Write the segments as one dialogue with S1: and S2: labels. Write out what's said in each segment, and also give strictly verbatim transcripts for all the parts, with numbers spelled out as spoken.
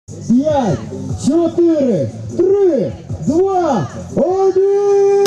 S1: П'ять, чотири, три, два, один!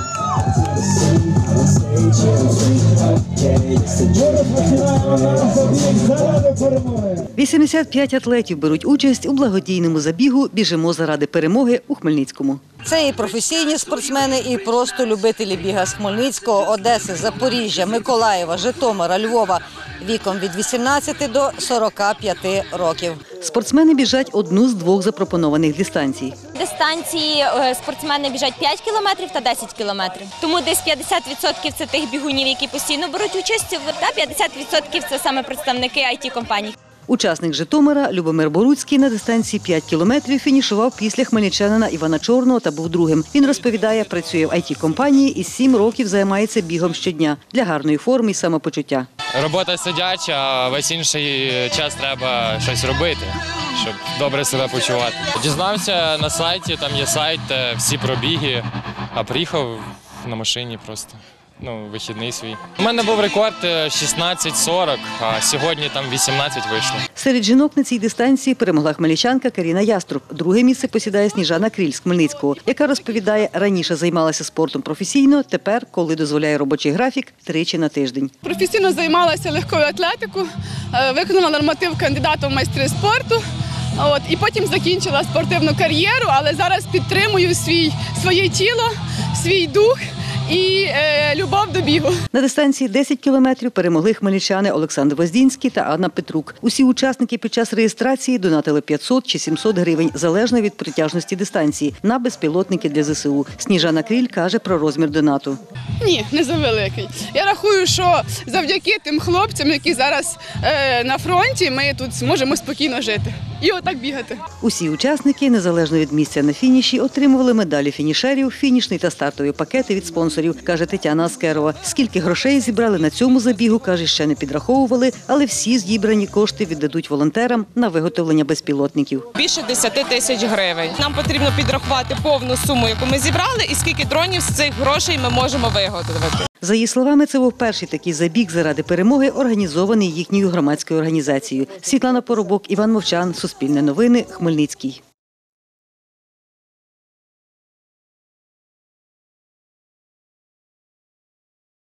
S2: вісімдесят п'ять атлетів беруть участь у благодійному забігу «Біжимо заради перемоги» у Хмельницькому.
S3: Це і професійні спортсмени, і просто любителі біга з Хмельницького, Одеси, Запоріжжя, Миколаєва, Житомира, Львова віком від вісімнадцяти до сорока п'яти років.
S2: Спортсмени біжать одну з двох запропонованих дистанцій.
S4: Дистанції спортсмени біжать п'ять кілометрів та десять кілометрів. Тому десь п'ятдесят відсотків – це тих бігунів, які постійно беруть участь, та п'ятдесят відсотків – це саме представники ай ті-компаній.
S2: Учасник Житомира Любомир Боруцький на дистанції п'ять кілометрів фінішував після хмельничанина Івана Чорного та був другим. Він розповідає, працює в ай ті-компанії і сім років займається бігом щодня для гарної форми і самопочуття.
S5: Робота сидяча, а весь інший час треба щось робити, щоб добре себе почувати. Дізнався на сайті, там є сайт, всі пробіги, а приїхав на машині просто. Ну, вихідний свій. У мене був рекорд шістнадцять сорок, а сьогодні там вісімнадцять вийшло.
S2: Серед жінок на цій дистанції перемогла хмельничанка Каріна Яструб. Друге місце посідає Сніжана Кріль з Хмельницького, яка розповідає, раніше займалася спортом професійно, тепер, коли дозволяє робочий графік, тричі на тиждень.
S6: Професійно займалася легкою атлетикою, виконала норматив кандидата в майстри спорту. От, і потім закінчила спортивну кар'єру, але зараз підтримую свій, своє тіло, свій дух і е, любов до бігу.
S2: На дистанції десять кілометрів перемогли хмельничани Олександр Воздінський та Анна Петрук. Усі учасники під час реєстрації донатили п'ятсот чи сімсот гривень, залежно від притяжності дистанції, на безпілотники для зе се у. Сніжана Кріль каже про розмір донату.
S6: Ні, не завеликий. Я рахую, що завдяки тим хлопцям, які зараз е, на фронті, ми тут зможемо спокійно жити і отак бігати.
S2: Усі учасники, незалежно від місця на фініші, отримували медалі фінішерів, фінішний та стартові пакети від спонсорів, каже Тетяна Аскерова. Скільки грошей зібрали на цьому забігу, каже, ще не підраховували, але всі зібрані кошти віддадуть волонтерам на виготовлення безпілотників.
S7: Більше десяти тисяч гривень. Нам потрібно підрахувати повну суму, яку ми зібрали, і скільки дронів з цих грошей ми можемо виготовити.
S2: За її словами, це був перший такий забіг заради перемоги, організований їхньою громадською організацією. Світлана Поробок, Іван Мовчан, Суспільне новини, Хмельницький.